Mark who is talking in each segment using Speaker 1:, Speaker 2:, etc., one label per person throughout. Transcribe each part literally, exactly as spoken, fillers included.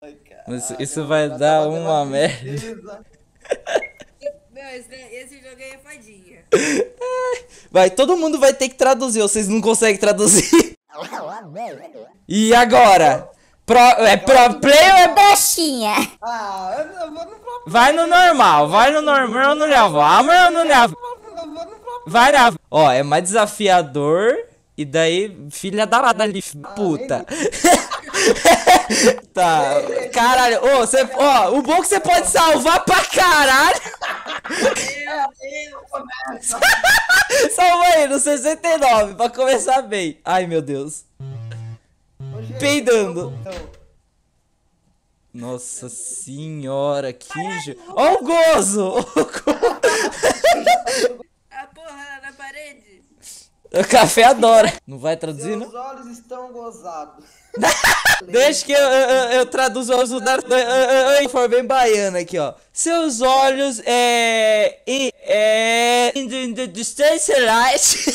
Speaker 1: Ai,
Speaker 2: Isso,
Speaker 1: caralho,
Speaker 2: isso vai
Speaker 1: já
Speaker 2: dar
Speaker 1: tava dando
Speaker 2: uma
Speaker 1: uma
Speaker 2: merda.
Speaker 1: tristeza.
Speaker 3: Meu, esse, esse jogo aí é fadinha.
Speaker 2: Vai, todo mundo vai ter que traduzir, ou vocês não conseguem traduzir. E agora? Pro, é pro play ou é baixinha?
Speaker 1: Ah, eu eu vou no próprio.
Speaker 2: Vai no normal, vai no normal, no level. Vamos no level.
Speaker 1: Eu vou no próprio.
Speaker 2: Vai na. Ó, é mais desafiador. E daí, filha da da puta. Tá, caralho. Ô, você, ó, o bom é que você pode salvar pra caralho. Salva aí no sessenta e nove pra começar bem. Ai, meu Deus.
Speaker 1: Ô, gente,
Speaker 2: Peidando.
Speaker 1: então,
Speaker 2: Nossa senhora, que jo... Ó o gozo! Ó o go-
Speaker 3: A porra na parede.
Speaker 2: O café adora. Não vai traduzir, não?
Speaker 1: Seus olhos estão gozados.
Speaker 2: Deixa que eu, eu, eu, eu traduzo o uso da. Eu, eu, eu informei em baiano aqui, ó. Seus olhos é. in- É. In the, in the distance light.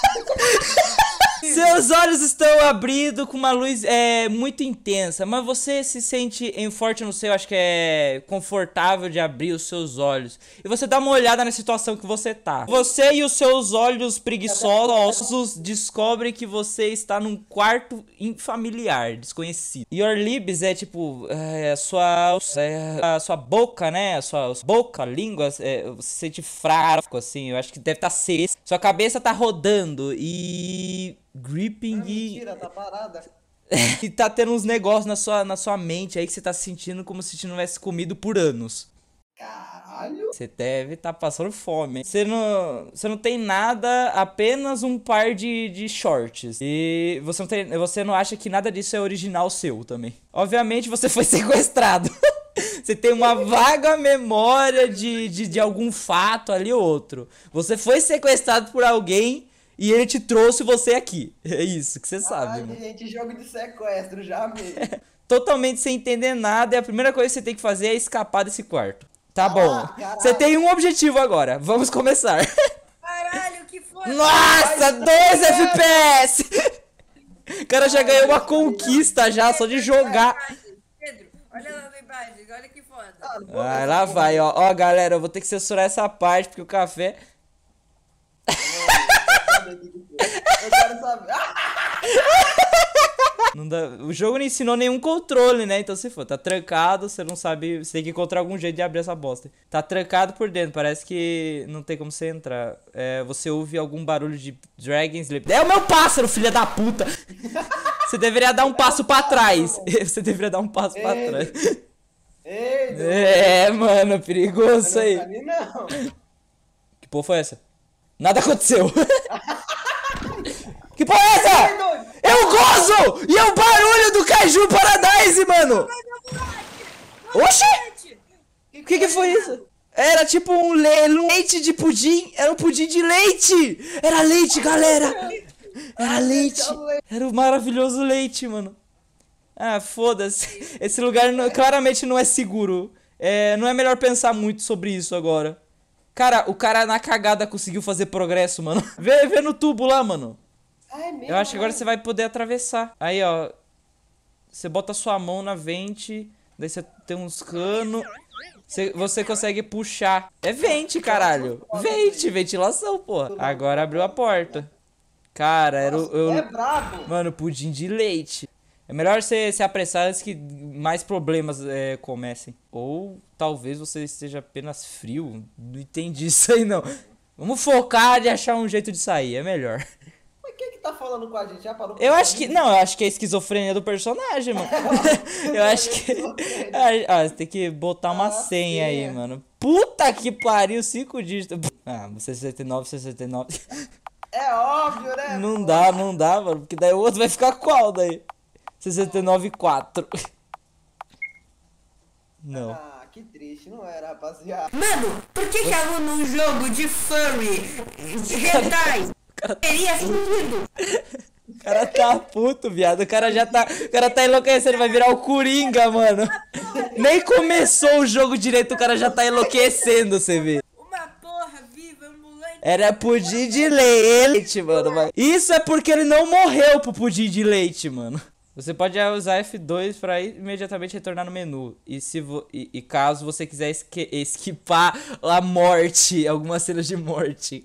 Speaker 2: Seus olhos estão abrindo com uma luz é, muito intensa, mas você se sente em forte no seu, acho que é confortável de abrir os seus olhos. E você dá uma olhada na situação que você tá. Você e os seus olhos preguiçosos descobrem que você está num quarto familiar, desconhecido. Your lips é tipo, é, a sua, é, a sua boca, né? A sua boca, língua, é, você se sente fraco, assim, eu acho que deve estar seco. Sua cabeça tá rodando e... Gripping
Speaker 1: Ah,
Speaker 2: e...
Speaker 1: mentira, tá parada.
Speaker 2: e tá tendo uns negócios na sua, na sua mente aí que você tá sentindo como se não tivesse comido por anos.
Speaker 1: Caralho.
Speaker 2: Você deve tá passando fome. Você não, você não tem nada, apenas um par de, de shorts. E você não, tem, você não acha que nada disso é original seu também. Obviamente você foi sequestrado. Você tem uma vaga memória de, de, de algum fato ali ou outro. Você foi sequestrado por alguém... E ele te trouxe você aqui. É isso que você sabe,
Speaker 1: Ai,
Speaker 2: mano.
Speaker 1: gente, jogo de sequestro, já amei.
Speaker 2: Totalmente sem entender nada. E a primeira coisa que você tem que fazer é escapar desse quarto. Tá
Speaker 1: Ah,
Speaker 2: bom.
Speaker 1: caralho.
Speaker 2: Você tem um objetivo agora. Vamos começar.
Speaker 3: Caralho, que foda.
Speaker 2: Nossa, dois F P S! O cara já ganhou uma conquista já, só de jogar.
Speaker 3: Pedro, olha lá na imagem, olha que foda.
Speaker 1: Ah, não vou
Speaker 2: Ah,
Speaker 1: ver
Speaker 2: lá
Speaker 1: essa
Speaker 2: vai,
Speaker 1: porra.
Speaker 2: ó. Ó, galera, eu vou ter que censurar essa parte, porque o café...
Speaker 1: Eu quero saber. Ah!
Speaker 2: Não dá... O jogo não ensinou nenhum controle, né? Então se for, tá trancado, você não sabe. Você tem que encontrar algum jeito de abrir essa bosta. Tá trancado por dentro, parece que não tem como você entrar. É, você ouve algum barulho de Dragon Sleep. É o meu pássaro, filha da puta! Você deveria dar um passo pra trás. Você deveria dar um passo pra
Speaker 1: Ei.
Speaker 2: trás.
Speaker 1: Ei, não.
Speaker 2: É, mano, perigoso isso aí.
Speaker 1: Não, ali não.
Speaker 2: Que porra foi essa? Nada aconteceu. Que porra é essa?
Speaker 1: Ei, doido.
Speaker 2: É o gozo! E é o barulho do Kaiju Paradise, mano! Oxi! O que que foi isso? Era tipo um le leite de pudim. Era um pudim de leite! Era leite, galera! Era leite! Era o maravilhoso leite, mano. Ah, foda-se. Esse lugar não- claramente não é seguro. É, não é melhor pensar muito sobre isso agora. Cara, o cara na cagada conseguiu fazer progresso, mano. Vê, vê no tubo lá, mano.
Speaker 1: Ah, é mesmo,
Speaker 2: Eu acho que agora
Speaker 1: né?
Speaker 2: você vai poder atravessar. Aí, ó. Você bota sua mão na vente. Daí você tem uns canos. Você, você consegue puxar. É vente, caralho. Vente, ventilação, porra. Agora abriu a porta. Cara, era o... eu-
Speaker 1: É brabo.
Speaker 2: Mano, pudim de leite. É melhor você se apressar antes que mais problemas é, comecem. Ou talvez você esteja apenas frio. Não entendi isso aí, não. Vamos focar de achar um jeito de sair. É melhor.
Speaker 1: Mas quem que tá falando com a gente? Já parou?
Speaker 2: Eu acho que... Não, eu acho que é a esquizofrenia do personagem, mano. Eu acho que... Ah, você tem que botar uma
Speaker 1: Ah,
Speaker 2: senha aí,
Speaker 1: senha.
Speaker 2: mano. Puta que pariu, cinco dígitos. Ah, sessenta e nove, sessenta e nove.
Speaker 1: É óbvio, né?
Speaker 2: Não dá, não dá, mano. Porque daí o outro vai ficar qual daí? sessenta e nove, quatro. Não.
Speaker 1: Ah, que triste, não era, rapaziada.
Speaker 3: Mano, por que que eu num jogo de furry, hentai, teria sentido?
Speaker 2: O cara tá puto, viado. O cara já tá. O cara tá enlouquecendo, vai virar o Coringa, mano. Nem começou o jogo direito, o cara já tá enlouquecendo, você vê.
Speaker 3: Uma porra viva, ambulante.
Speaker 2: Era pudim de leite, mano. mas- Isso é porque ele não morreu pro pudim de leite, mano. Você pode usar F dois para imediatamente retornar no menu. E, se vo... e, e caso você quiser esque... esquipar a morte, algumas cenas de morte.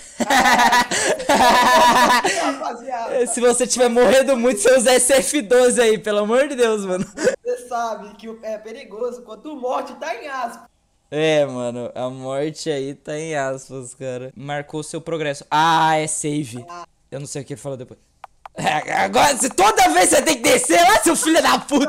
Speaker 1: Rapaziada,
Speaker 2: Se você tiver morrendo muito, você usa esse F doze aí, pelo amor de Deus, mano.
Speaker 1: você sabe que é perigoso quando morte tá em aspas.
Speaker 2: É, mano, a morte aí tá em aspas, cara. Marcou seu progresso. Ah, é save. Eu não sei o que ele falou depois. É, agora, se toda vez você tem que descer lá, seu filho da puta.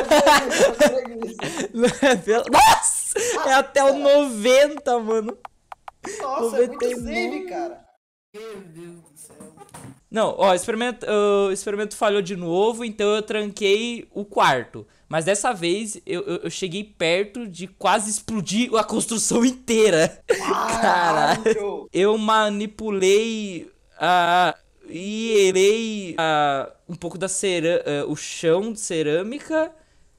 Speaker 2: Não é pelo... Nossa! É até o noventa, mano.
Speaker 1: Nossa, é muito
Speaker 2: noventa e
Speaker 1: save,
Speaker 2: nove.
Speaker 1: cara.
Speaker 3: Meu Deus do céu.
Speaker 2: Não, ó, o experimento, o experimento falhou de novo, então eu tranquei o quarto. Mas dessa vez eu, eu, eu cheguei perto de quase explodir a construção inteira. Caralho.
Speaker 1: Caralho.
Speaker 2: Eu manipulei a... e erei a, um pouco da cera, uh, o chão de cerâmica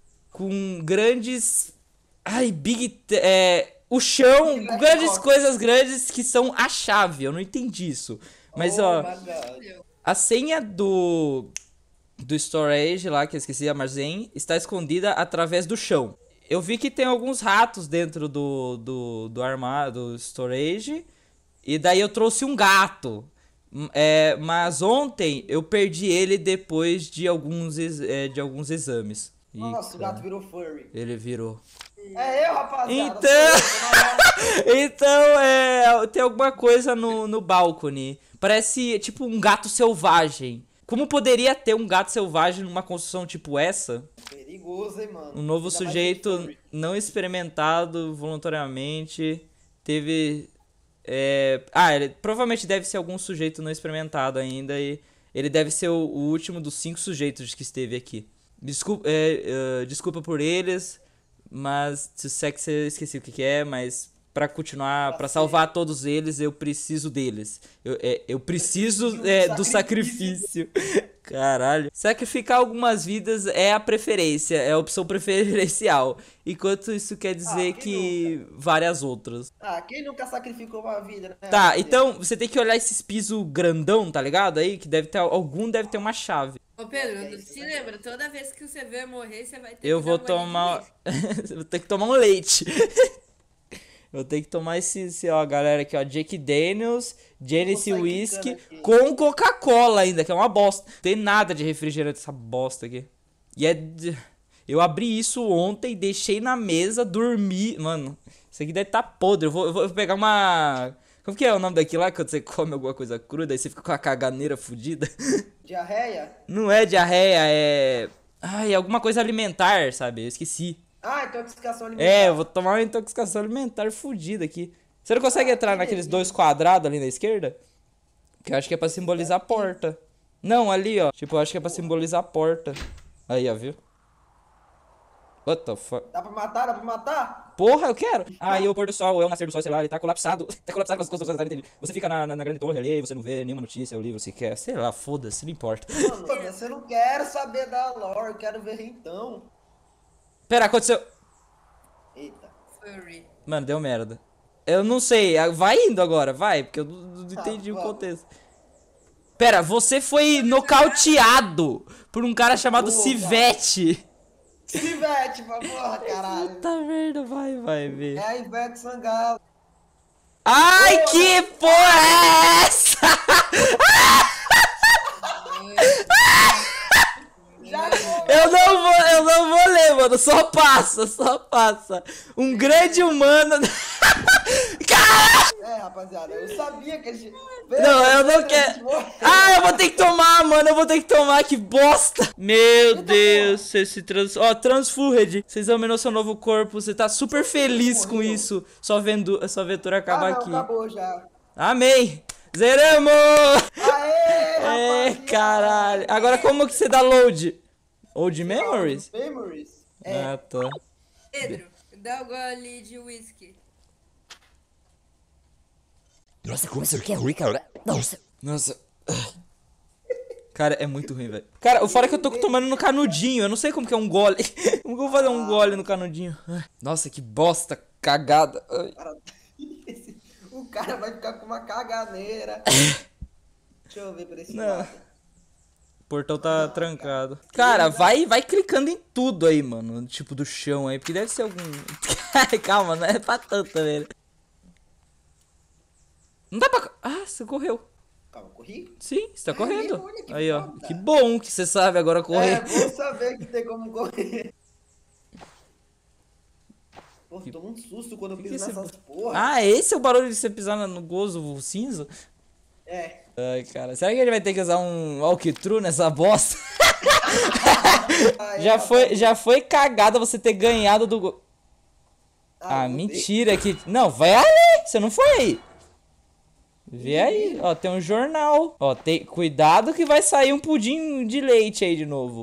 Speaker 2: com grandes... Ai, big... É, o chão,
Speaker 1: Big
Speaker 2: grandes
Speaker 1: Black
Speaker 2: coisas grandes que são a chave. Eu não entendi isso. Mas,
Speaker 1: Oh
Speaker 2: ó,
Speaker 1: my God.
Speaker 2: a senha do... do storage lá, que eu esqueci, armazém, está escondida através do chão. Eu vi que tem alguns ratos dentro do, do, do armário, do storage. E daí eu trouxe um gato. É, mas ontem eu perdi ele depois de alguns, ex- é, de alguns exames. Ih,
Speaker 1: Nossa, o
Speaker 2: cara,
Speaker 1: gato virou furry.
Speaker 2: ele virou.
Speaker 1: É eu, rapaziada.
Speaker 2: Então-
Speaker 1: Sou eu,
Speaker 2: Então, é, tem alguma coisa no, no balcony. Parece tipo um gato selvagem. Como poderia ter um gato selvagem numa construção tipo essa?
Speaker 1: perigoso, hein, mano.
Speaker 2: Um novo
Speaker 1: Ainda mais
Speaker 2: sujeito
Speaker 1: furry.
Speaker 2: não experimentado voluntariamente teve... é, Ah, ele provavelmente deve ser algum sujeito não experimentado ainda e ele deve ser o, o último dos cinco sujeitos que esteve aqui. Desculpa, é, é, desculpa por eles, mas se sei que você esqueci o que, que é, mas pra continuar, pra salvar todos eles, eu preciso deles. Eu, é, eu preciso
Speaker 1: Preciso do
Speaker 2: é, do sacrifício. Caralho. Sacrificar algumas vidas é a preferência, é a opção preferencial. Enquanto isso quer dizer
Speaker 1: Ah, quem
Speaker 2: que várias outras.
Speaker 1: Ah, quem nunca sacrificou uma vida, né?
Speaker 2: Tá,
Speaker 1: rapaziada?
Speaker 2: então você tem que olhar esses pisos grandão, tá ligado? Aí, que deve ter, algum deve ter uma chave.
Speaker 3: Ô Pedro, se lembra, toda vez que você ver morrer, você vai ter
Speaker 2: Eu
Speaker 3: que
Speaker 2: vou
Speaker 3: dar um golinho de
Speaker 2: tomar.
Speaker 3: leite.
Speaker 2: Vou ter que tomar um leite. Vou ter que tomar esse, esse, ó, galera aqui, ó. Jack Daniels, Genesis
Speaker 1: sair
Speaker 2: Whisky
Speaker 1: quicando aqui.
Speaker 2: com Coca-Cola ainda, que é uma bosta. Não tem nada de refrigerante essa bosta aqui. E é. de- Eu abri isso ontem, deixei na mesa, dormi. Mano, isso aqui deve tá podre. Eu vou, eu vou pegar uma. Como que é o nome daquilo lá quando você come alguma coisa cruda e você fica com a caganeira fudida?
Speaker 1: Diarreia?
Speaker 2: Não é diarreia, é. Ai, alguma coisa alimentar, sabe? Eu esqueci.
Speaker 1: Ah, intoxicação alimentar.
Speaker 2: É, eu vou tomar uma intoxicação alimentar fudida aqui. Você não consegue entrar
Speaker 1: que
Speaker 2: naqueles
Speaker 1: delícia.
Speaker 2: dois quadrados ali na esquerda? Que eu acho que é pra simbolizar a porta. Não, ali, ó. Tipo, eu acho que é pra simbolizar a porta. Aí, ó, viu? What the fuck?
Speaker 1: Dá pra matar? Dá pra matar?
Speaker 2: Porra, eu quero! Ah, e o pôr do sol, é o nascer do sol, sei lá, ele tá colapsado. Tá colapsado com as construções da Nintendo. Você fica na, na, na grande torre ali, você não vê nenhuma notícia, o livro se quer. Sei lá, foda-se, não importa.
Speaker 1: Mano, você não quer saber da lore, eu quero ver então.
Speaker 2: Pera, aconteceu.
Speaker 1: Eita.
Speaker 3: Furry.
Speaker 2: Mano, deu merda. Eu não sei, ah, vai indo agora, vai, porque eu não, não
Speaker 1: Tá,
Speaker 2: entendi o
Speaker 1: vamos.
Speaker 2: contexto. Pera, você foi nocauteado por um cara chamado
Speaker 1: Boa.
Speaker 2: Civete.
Speaker 1: Ivete, porra, caralho.
Speaker 2: Puta merda, vai, vai ver.
Speaker 1: É a Ivete Sangalo.
Speaker 2: Ai, que porra é essa?
Speaker 1: Já foi.
Speaker 2: Eu não vou, eu não vou ler, mano, só passa, só passa. Um grande humano... Caralho!
Speaker 1: É, rapaziada, eu sabia que a gente...
Speaker 2: Não, eu não quero. Ah, eu vou ter que tomar, mano. Eu vou ter que tomar, que bosta. Meu Deus, você se trans. Ó, Transfurred. Você examinou seu novo corpo. Você tá super feliz com
Speaker 1: morreu.
Speaker 2: isso. Sua, vendu... Sua aventura
Speaker 1: Ah,
Speaker 2: acaba
Speaker 1: não,
Speaker 2: aqui.
Speaker 1: acabou já.
Speaker 2: Amém. Zeramos!
Speaker 1: Aê,
Speaker 2: É,
Speaker 1: rapaziada.
Speaker 2: caralho. Agora como que você dá load? Old Memories?
Speaker 1: Memories. É.
Speaker 2: Ah, tá.
Speaker 3: Pedro, dá um gole de whisky.
Speaker 4: Nossa, como isso aqui é ruim, cara. Nossa.
Speaker 2: Nossa. Cara, é muito ruim, velho. Cara, o fora é que eu tô tomando no canudinho. Eu não sei como que é um gole. Como que eu vou fazer um gole no canudinho? Nossa, que bosta. Cagada. Ai.
Speaker 1: Cara, esse- o cara vai ficar com uma caganeira. Deixa eu ver por esse
Speaker 2: Não.
Speaker 1: lado.
Speaker 2: portão tá trancado. Cara, vai, vai clicando em tudo aí, mano. Tipo, do chão aí, porque deve ser algum... Calma, não é pra tanto, velho. Não dá pra... Ah, você correu.
Speaker 1: Calma, corri?
Speaker 2: Sim, você tá correndo.
Speaker 1: olha que
Speaker 2: Aí, ó.
Speaker 1: foda.
Speaker 2: Que bom que você sabe agora correr.
Speaker 1: É, bom saber que tem como correr. Pô, toma um susto quando eu
Speaker 2: que
Speaker 1: piso
Speaker 2: esse-
Speaker 1: nessas porra.
Speaker 2: Ah, esse é o barulho de você pisar no gozo cinza?
Speaker 1: É.
Speaker 2: Ai, cara, será que ele vai ter que usar um walkthrough nessa bosta?
Speaker 1: Ai,
Speaker 2: já,
Speaker 1: rapaz,
Speaker 2: foi, já foi cagada você ter ganhado do... go- Ah,
Speaker 1: eu vou
Speaker 2: mentira que... Não, vai aí, você não foi aí. Vê aí, ó, tem um jornal. Ó, tem... cuidado que vai sair um pudim de leite aí de novo.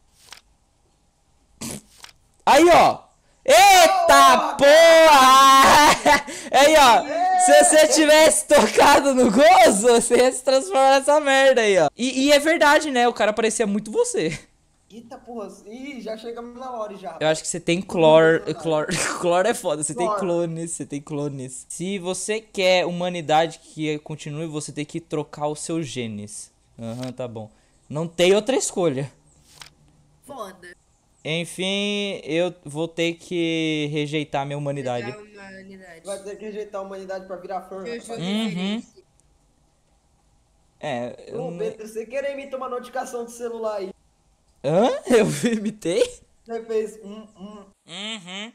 Speaker 2: Aí, ó. Eita porra! Aí, ó. Se você tivesse tocado no gozo, você ia se transformar nessa merda aí, ó. E, e é verdade, né? O cara parecia muito você.
Speaker 1: ter- Eita porra. Ih, já chegamos na hora já.
Speaker 2: Eu acho que você tem clor. Clor, clor é foda, você tem
Speaker 1: Clor.
Speaker 2: clones, você tem clones. Se você quer humanidade que continue, você tem que trocar os seus genes. Aham, tá bom. Não tem outra escolha.
Speaker 3: Foda.
Speaker 2: Enfim, eu vou ter que rejeitar minha humanidade.
Speaker 3: Já uma unidade.
Speaker 1: Vai ter que rejeitar a humanidade pra virar fã.
Speaker 3: Eu jogo
Speaker 2: Uhum.
Speaker 3: referência.
Speaker 2: É, eu
Speaker 1: Ô,
Speaker 2: não...
Speaker 1: Pedro, você querer me tomar notificação do celular aí.
Speaker 2: Hã? Eu imitei?
Speaker 1: Você fez um, um.
Speaker 2: Uhum.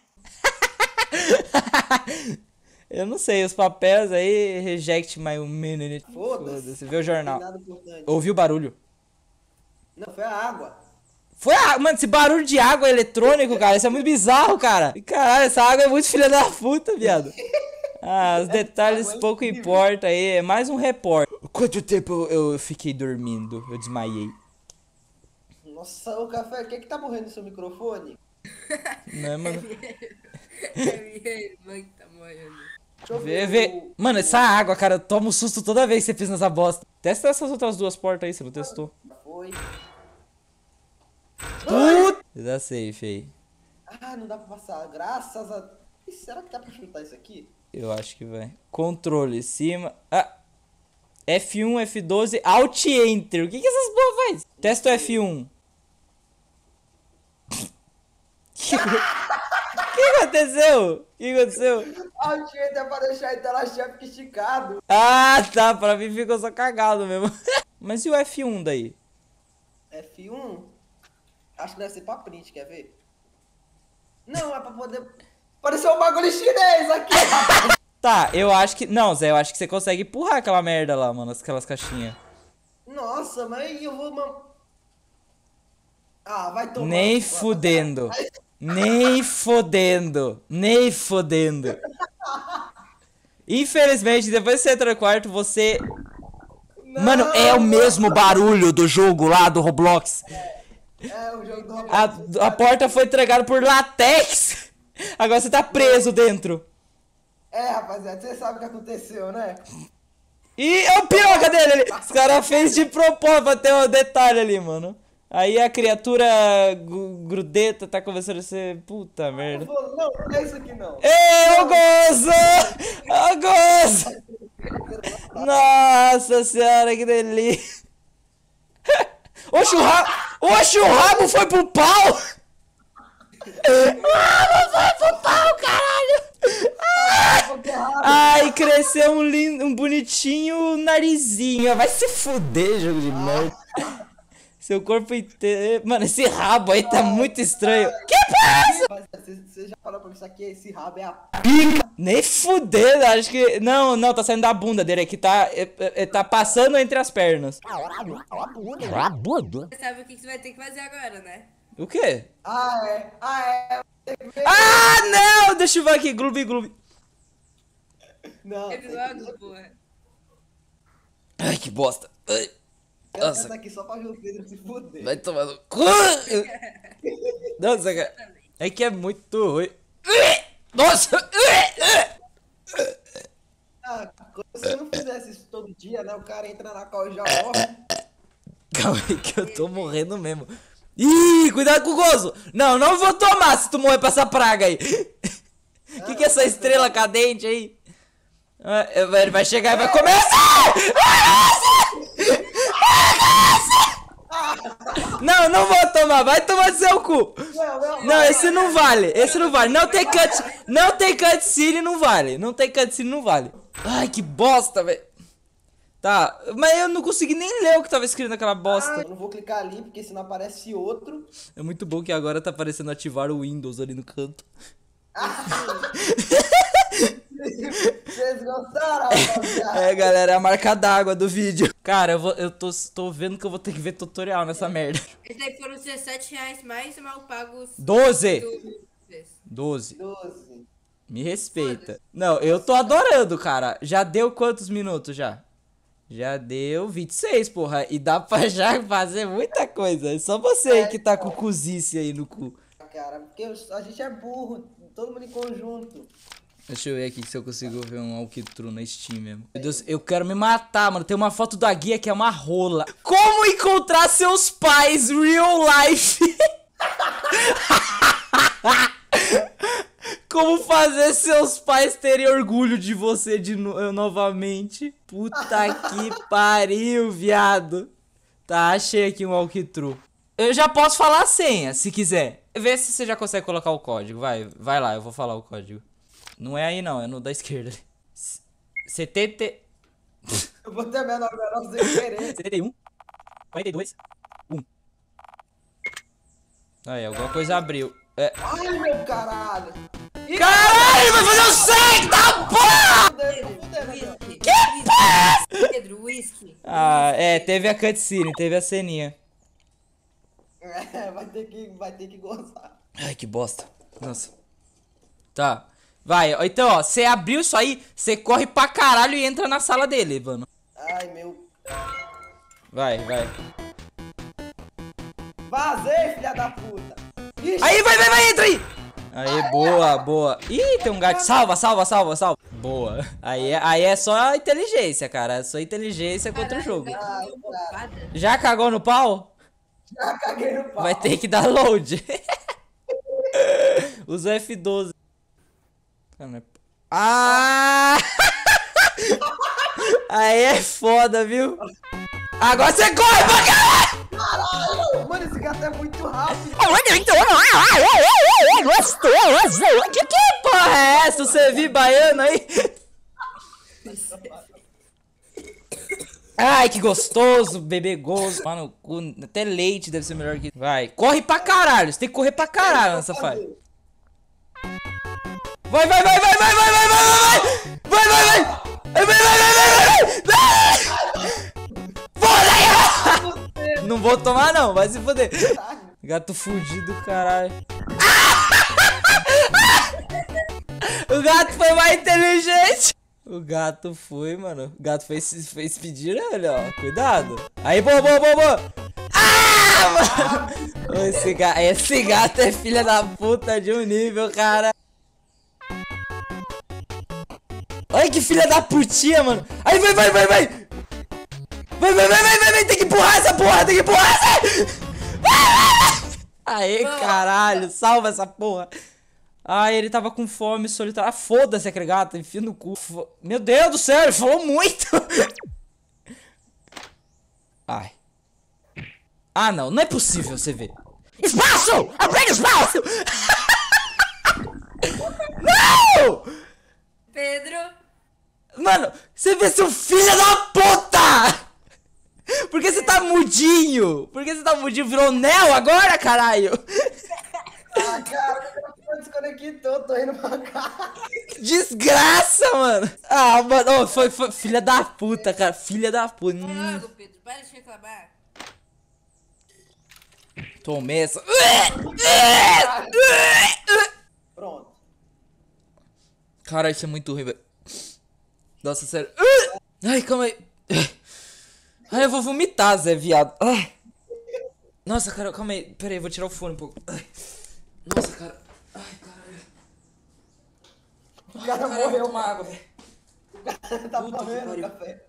Speaker 2: Eu não sei, os papéis aí, reject my minute.
Speaker 1: Foda-se.
Speaker 2: Foda-se, vê o jornal.
Speaker 1: Nada importante.
Speaker 2: Ouviu o barulho?
Speaker 1: Não, foi a água.
Speaker 2: Foi a... Mano, esse barulho de água eletrônico, cara, isso é muito bizarro, cara. Caralho, essa água é muito filha da puta, viado. Ah, os detalhes
Speaker 1: água é
Speaker 2: pouco
Speaker 1: incrível.
Speaker 2: importam aí, é mais um repórter. Quanto tempo eu fiquei dormindo? Eu desmaiei.
Speaker 1: Nossa, o café, o que que tá morrendo no seu microfone?
Speaker 2: Né, mano?
Speaker 3: É minha irmã que tá morrendo.
Speaker 1: Deixa eu
Speaker 2: Vê,
Speaker 1: ver.
Speaker 2: vê.
Speaker 1: o-
Speaker 2: Mano, essa água, cara, toma um susto toda vez que você pisa nessa bosta. Testa essas outras duas portas aí, você não testou.
Speaker 1: Foi.
Speaker 2: Puta! Dá safe aí.
Speaker 1: Ah, não dá pra passar. Graças a... Ih, será que dá pra chutar isso aqui?
Speaker 2: Eu acho que vai. Controle, cima. Ah! F um, F doze, Alt e Enter. O que que essas porra faz? Testa o F um. que... que aconteceu? O que aconteceu?
Speaker 1: Ah, o jeito é pra deixar a tela cheia esticado.
Speaker 2: Ah, tá. Pra mim ficou só cagado mesmo. Mas e o F um daí?
Speaker 1: F um? Acho que deve ser pra print, quer ver? Não, é pra poder... Pareceu um bagulho chinês aqui.
Speaker 2: Tá, eu acho que... Não, Zé, eu acho que você consegue empurrar aquela merda lá, mano. Aquelas caixinhas.
Speaker 1: Nossa, mas aí eu vou... man- Ah, vai tomar.
Speaker 2: Nem
Speaker 1: no cu,
Speaker 2: fudendo.
Speaker 1: rapaz.
Speaker 2: Nem fodendo. Nem fodendo. Infelizmente, depois que você entra no quarto, você... Mano, é o mesmo barulho do jogo lá do Roblox.
Speaker 1: É, o jogo do Roblox.
Speaker 2: A, a porta foi entregada por latex. Agora você tá preso dentro.
Speaker 1: É, rapaziada, você sabe o que aconteceu, né?
Speaker 2: E é o piroca dele ali. Os caras fez de propósito pra ter um detalhe ali, mano. Aí a criatura gu- grudeta tá começando a ser... Puta
Speaker 1: Não,
Speaker 2: merda.
Speaker 1: vou- não, não é isso aqui não.
Speaker 2: Ei, eu gozo! Eu gozo! Nossa senhora, que delícia! Oxe, o rabo, Oxe, o rabo foi pro pau! O rabo foi pro pau, caralho! Ai, cresceu um lindo, um bonitinho narizinho. Vai se fuder, jogo de merda. Seu corpo inteiro... Mano, esse rabo aí tá muito estranho. Que passa?
Speaker 1: Rapaziada, Você você já falou pra mim isso aqui, esse rabo é a...
Speaker 2: Nem fudendo, acho que... Não, não, tá saindo da bunda dele aqui, tá... é- é- é- tá passando entre as pernas.
Speaker 4: Rabudo.
Speaker 3: Você sabe o que que você vai ter que fazer agora, né?
Speaker 2: O quê?
Speaker 1: Ah, é. Ah, é.
Speaker 2: Ah, não! Deixa eu ver aqui, gloob, gloob.
Speaker 1: Não, tem
Speaker 3: Teve
Speaker 1: que...
Speaker 3: logo, porra.
Speaker 2: Ai, que bosta. Ai,
Speaker 1: Eu
Speaker 2: nossa.
Speaker 1: tô aqui só pra ver o Pedro se fuder.
Speaker 2: vai tomar no cu. Nossa, cara. É que é muito ruim. Nossa!
Speaker 1: Ah, quando você não fizesse isso todo dia, né? O cara entra na cal e já morre.
Speaker 2: Calma aí que eu tô morrendo mesmo. Ih, cuidado com o gozo. Não, não vou tomar se tu morrer pra essa praga aí. Que que é essa estrela cadente aí? Ah, ele vai chegar e vai começar! Não, não vou tomar, vai tomar no seu cu.
Speaker 1: Não, não,
Speaker 2: Não, esse não vale, esse não vale. Não tem cut, não tem cutscene, não vale. Não tem cutscene, não vale. Ai, que bosta, velho. Tá, mas eu não consegui nem ler o que tava escrito naquela bosta.
Speaker 1: Eu não vou clicar ali, porque senão aparece outro.
Speaker 2: É muito bom que agora tá aparecendo ativar o Windows ali no canto.
Speaker 1: Vocês gostaram, rapaziada?
Speaker 2: É, galera, é a marca d'água do vídeo. Cara, eu, vou, eu tô, tô vendo que eu vou ter que ver tutorial nessa merda.
Speaker 3: Esse aí foram dezessete reais mais mal pagos.
Speaker 2: doze!
Speaker 3: do-
Speaker 2: doze.
Speaker 1: doze.
Speaker 2: Me respeita. Não, eu tô adorando, cara. Já deu quantos minutos já? Já deu vinte e seis, porra. E dá pra já fazer muita coisa. É só você aí que tá com cozice aí no cu.
Speaker 1: Cara, porque a gente é burro, todo mundo em conjunto.
Speaker 2: Deixa eu ver aqui se eu consigo ver um Alquitru na Steam mesmo. Meu Deus, eu quero me matar, mano. Tem uma foto da guia que é uma rola. Como encontrar seus pais real life? Como fazer seus pais terem orgulho de você de no novamente? Puta que pariu, viado. Tá, achei aqui um Alquitru. Eu já posso falar a senha, se quiser. Vê se você já consegue colocar o código. Vai, vai lá, eu vou falar o código. Não é aí não, é no da esquerda. setenta...
Speaker 1: Eu botei a menor menor sem querer.
Speaker 2: setenta e um, quarenta e dois, um. Aí, alguma coisa abriu. É.
Speaker 1: Ai, meu caralho. Ih,
Speaker 2: Caralho, vai fazer o sangue da porra!
Speaker 1: fudeu, fudeu, fudeu.
Speaker 3: Que Pedro, whisky.
Speaker 2: Ah, é, teve a cutscene, teve a ceninha.
Speaker 1: É, vai ter que, vai ter que gozar.
Speaker 2: Ai, que bosta. Nossa. Tá. Vai, ó, então, ó, você abriu isso aí, você corre pra caralho e entra na sala dele, mano.
Speaker 1: Ai, meu.
Speaker 2: Vai, vai.
Speaker 1: Vazei, filha da puta. Ixi,
Speaker 2: Aí, vai, vai, vai, entra aí! Aí, boa, boa. Ih, tem um gato. Salva, salva, salva, salva. Boa. Aí, é- aí é só inteligência, cara. É só inteligência contra o jogo. Já cagou no pau?
Speaker 1: já caguei no pau.
Speaker 2: Vai ter que dar load. Usa F doze. Cara, não é- Ah! Aí é foda, viu? Agora você corre pra caralho!
Speaker 1: Caralho, mano, esse gato é muito rápido.
Speaker 2: Que que porra é essa? Você viu baiano aí? Ai, que gostoso, bebê gozo. Mano, cu, até leite deve ser melhor que... Vai, corre pra caralho. Você tem que correr pra caralho nessa fase. Vai, vai, vai, vai, vai, vai, vai, vai, vai, vai, vai, vai, vai, vai, vai, vai, vai, vai, foda aí! Não vou tomar não, vai se foder. Gato fudido, caralho. O gato foi mais inteligente. O gato foi, mano. O gato fez, fez pedir ele, ó. Cuidado. Aí, boa, boa, boa, boa. Ah, mano. Esse, ga esse gato é filha da puta de um nível, cara. Olha que filha da putinha, mano. Aí, vai, vai, vai, vai. Vai, vai, vai, vai, vai, vai. Tem que empurrar essa porra, tem que empurrar essa. Aê, caralho. Salva essa porra. Ah, ele tava com fome solitária. Ah, foda-se aquele gato, enfia no cu. Fo- Meu Deus do céu, ele falou muito. Ai. Ah, não, não é possível você ver. Espaço! Abre espaço! Não!
Speaker 3: Pedro.
Speaker 2: Mano, você vê seu filho da puta! Por que você tá mudinho? Por que você tá mudinho? Virou Neo agora, caralho?
Speaker 1: Ah, cara, eu desconectou, tô indo pra cá.
Speaker 2: Desgraça, mano! Ah, mano, oh, foi, foi filha da puta, cara. Filha da puta. Hum,
Speaker 3: Logo, Pedro, para de reclamar.
Speaker 2: tomei essa.
Speaker 1: Pronto.
Speaker 2: Cara, isso é muito ruim, velho. Nossa, sério. Ai, calma aí. Ai, eu vou vomitar, Zé, viado. Ai. Nossa, cara, calma aí. Pera aí, eu vou tirar o fone um pouco. Ai. Nossa, cara. Ai, caralho.
Speaker 1: O cara
Speaker 2: Caralho, eu vou
Speaker 1: morreu.
Speaker 2: tomar água, velho.
Speaker 1: Tá
Speaker 2: Puta que
Speaker 1: morrendo
Speaker 2: pariu.
Speaker 1: café.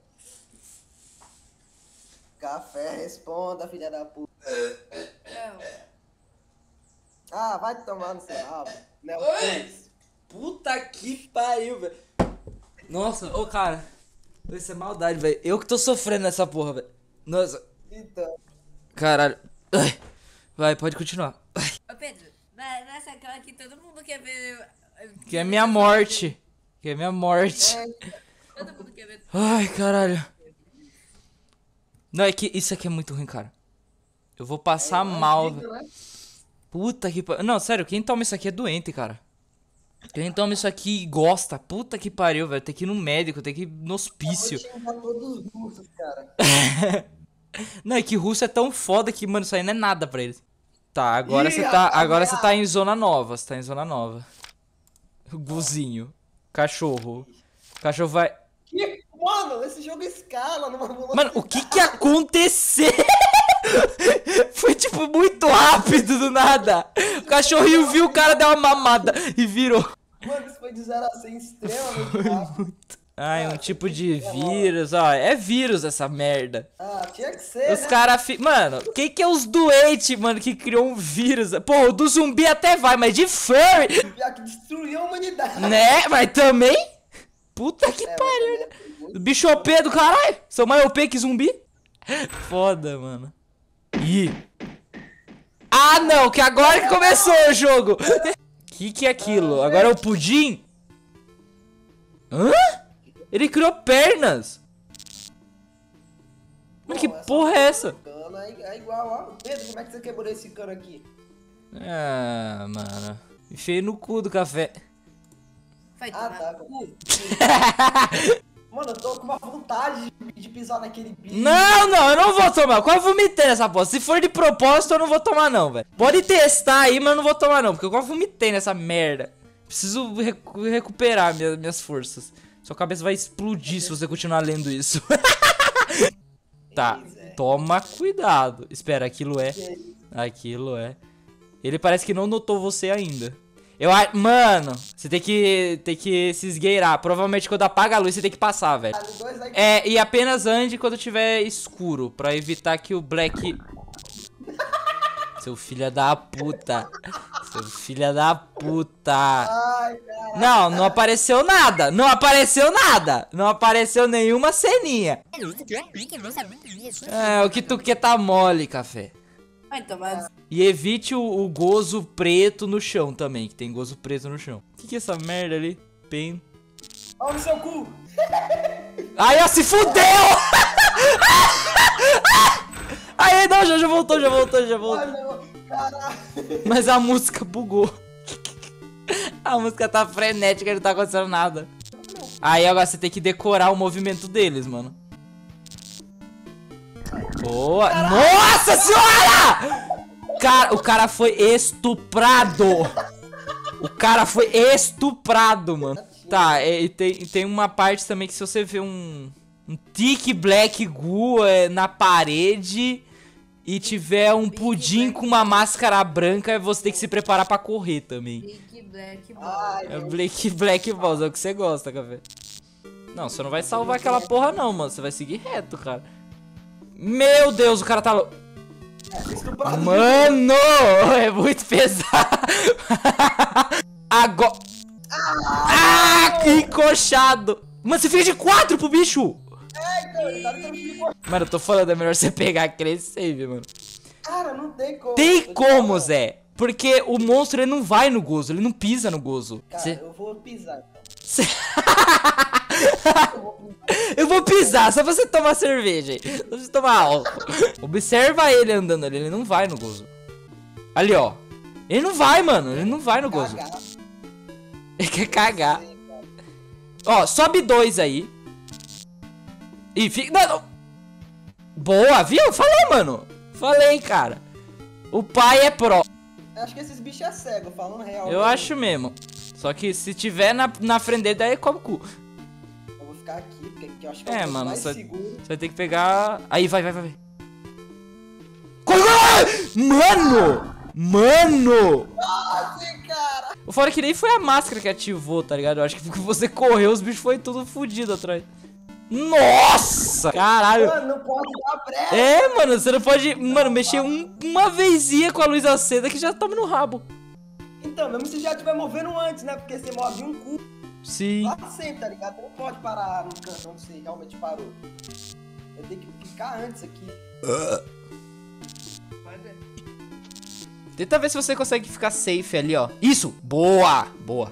Speaker 1: Café, responda, filha da puta.
Speaker 3: Não.
Speaker 1: Ah, vai tomar no seu rabo. Né?
Speaker 2: Oi! Puta que pariu, velho. Nossa, ô, cara. Isso é maldade, velho. Eu que tô sofrendo nessa porra, velho. Nossa.
Speaker 1: Então.
Speaker 2: Caralho. Ai. Vai, pode continuar.
Speaker 3: Ô, Pedro, na- nessa cama aqui todo mundo quer ver...
Speaker 2: Que é minha morte. Que é minha morte.
Speaker 1: É,
Speaker 3: Todo mundo quer ver...
Speaker 2: Ai, caralho. Não, é que isso aqui é muito ruim, cara. Eu vou passar mal, velho.
Speaker 1: né?
Speaker 2: Puta que pariu. Não, sério, quem toma isso aqui é doente, cara. Quem toma isso aqui e gosta, puta que pariu, velho. Tem que ir no médico, tem que ir no hospício.
Speaker 1: Vou xingar todos os russos, cara.
Speaker 2: Não, é que russo é tão foda que, mano, isso aí não é nada pra eles. Tá, agora
Speaker 1: Ih,
Speaker 2: você tá, agora você
Speaker 1: rapaziada.
Speaker 2: tá em zona nova, você tá em zona nova. Guzinho, cachorro. O cachorro vai...
Speaker 1: Que, mano, esse jogo escala numa velocidade.
Speaker 2: Mano, o que que aconteceu? Foi tipo muito rápido do nada. O cachorrinho viu o cara, deu uma mamada e virou.
Speaker 1: Mano, isso foi de zero a cem extremamente rápido.
Speaker 2: Ai, um tipo de vírus, ó. É vírus essa merda.
Speaker 1: Ah, tinha que ser,
Speaker 2: Os
Speaker 1: né?
Speaker 2: caras. Fi... Mano, quem que é os doentes, mano, que criou um vírus? Pô, o do zumbi até vai, mas de furry,
Speaker 1: Pior que destruiu a humanidade.
Speaker 2: né? Mas também. Puta que
Speaker 1: É,
Speaker 2: pariu.
Speaker 1: mas é muito-
Speaker 2: Bicho O P do caralho. São mais O P que zumbi. Foda, mano. Ih. Ah, não, que agora que começou o jogo. Que que é aquilo? Agora é o pudim? Hã? Ele criou pernas. Mano, que
Speaker 1: Pô, essa
Speaker 2: porra é essa?
Speaker 1: cano É, é igual, ó. Pedro, como é que você quebrou esse cano aqui?
Speaker 2: Ah, mano. Enfiei no cu do café.
Speaker 3: Vai
Speaker 1: Ah,
Speaker 3: tomar
Speaker 1: tá.
Speaker 3: no cu.
Speaker 1: Mano, eu tô com uma vontade de, de pisar naquele bicho.
Speaker 2: Não, não, eu não vou tomar. Quase vomitei nessa porra. Se for de propósito, eu não vou tomar, não, velho. Pode testar aí, mas eu não vou tomar, não. Porque eu quase vomitei nessa merda. Preciso recu- recuperar minha- minhas forças. Sua cabeça vai explodir se você continuar lendo isso. Tá, toma cuidado. Espera, aquilo é. Aquilo é. Ele parece que não notou você ainda. Eu acho. Mano, você tem que. Tem que se esgueirar. Provavelmente quando apaga a luz, você tem que passar, velho.
Speaker 1: Ali dois aí.
Speaker 2: É, e apenas ande quando tiver escuro, pra evitar que o Black... Seu filho da puta. Seu filho da puta.
Speaker 1: Ai, cara.
Speaker 2: Não, não apareceu nada. Não apareceu nada. Não apareceu nenhuma ceninha. É, o que tu quer tá mole, café.
Speaker 3: Vai tomar...
Speaker 2: E evite o, o gozo preto no chão também, que tem gozo preto no chão. O que que é essa merda ali? Pen...
Speaker 1: Olha no seu cu.
Speaker 2: Aí, ó, se fudeu! Aí, não, já, já voltou, já voltou, já voltou.
Speaker 1: Ai, meu. Caralho.
Speaker 2: Mas a música bugou. A música tá frenética, não tá acontecendo nada. Aí agora você tem que decorar o movimento deles, mano. Boa! Nossa senhora! Cara, o cara foi estuprado! O cara foi estuprado, mano. Tá, é, e tem, e tem uma parte também que se você vê um, um tic black goo é, na parede e tiver um pudim com uma máscara branca, você tem que se preparar pra correr também.
Speaker 3: Big Black Ball.
Speaker 1: Ai,
Speaker 2: É
Speaker 1: meu.
Speaker 2: Black Black Balls, é o que você gosta, café. Não, você não vai salvar aquela porra não, mano. Você vai seguir reto, cara. Meu Deus, o cara tá louco.
Speaker 1: Estuprado.
Speaker 2: Mano, é muito pesado. Agora... Ah, que encoxado. Mano, você fica de quatro pro bicho.
Speaker 1: Então, ele tá tentando me cortar.
Speaker 2: Mano, eu tô falando, é melhor você pegar aquele save, mano.
Speaker 1: Cara, não tem como.
Speaker 2: Tem
Speaker 1: Tô te
Speaker 2: como,
Speaker 1: falando.
Speaker 2: Zé. Porque o monstro, ele não vai no gozo, ele não pisa no gozo.
Speaker 1: Cara,
Speaker 2: Cê-
Speaker 1: eu vou pisar, então.
Speaker 2: cê-
Speaker 1: Eu vou pisar.
Speaker 2: Eu vou pisar, só pra você tomar cerveja aí. Só pra você tomar álcool. Observa ele andando ali, ele não vai no gozo. Ali, ó. Ele não vai, mano, ele não vai no gozo.
Speaker 1: Cagar.
Speaker 2: Ele quer cagar.
Speaker 1: Sei, cara.
Speaker 2: Ó, sobe dois aí. E fica... Não, não. Boa, viu? Falei, mano. Falei, cara. O pai é pró.
Speaker 1: Acho que esses bichos é cego, falando real.
Speaker 2: Eu acho mesmo. Só que se tiver na, na frente dele, daí come o cu.
Speaker 1: Eu vou ficar aqui, porque aqui eu acho que
Speaker 2: É,
Speaker 1: é o
Speaker 2: mano,
Speaker 1: mais
Speaker 2: só-
Speaker 1: seguro.
Speaker 2: Você vai ter que pegar... Aí, vai, vai, vai. vai. Corre, corre! Mano! Mano!
Speaker 1: Nossa, cara!
Speaker 2: O fora é que nem foi a máscara que ativou, tá ligado? Eu acho que porque você correu, os bichos foi tudo fudido atrás. Nossa! Caralho!
Speaker 1: Mano, não pode dar brecha.
Speaker 2: É, mano, você não pode, mano, mexer um- uma vezinha com a luz acesa que já toma no rabo.
Speaker 1: Então, mesmo se já estiver movendo antes, né? Porque você move um cu
Speaker 2: Sim.
Speaker 1: lá sempre, tá ligado? Você não pode parar no canto onde você realmente parou. Eu tenho que ficar antes aqui.
Speaker 3: Bora.
Speaker 2: Tenta ver se você consegue ficar safe ali, ó. Isso! Boa! Boa.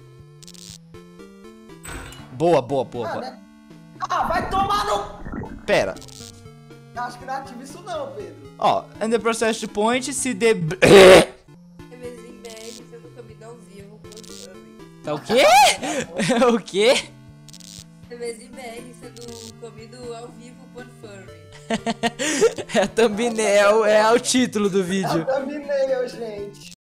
Speaker 2: Boa, boa, boa,
Speaker 1: Ah,
Speaker 2: boa.
Speaker 1: né? Ah, vai tomar no...
Speaker 2: Pera.
Speaker 1: Acho que não ativa isso não, Pedro.
Speaker 2: Ó, and the process to point se de...
Speaker 3: Revezinho B R sendo comido ao vivo por furry.
Speaker 2: Tá o quê? O quê?
Speaker 3: Revezinho B R sendo comido ao vivo por furry.
Speaker 2: É a thumbnail, é o título do
Speaker 1: É
Speaker 2: vídeo.
Speaker 1: o thumbnail, gente.